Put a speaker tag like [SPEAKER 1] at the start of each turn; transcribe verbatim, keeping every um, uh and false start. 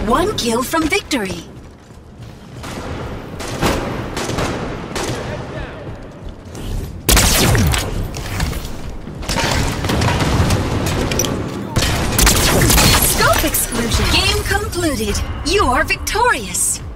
[SPEAKER 1] one kill from victory. Scope exclusion. Game concluded. You are victorious.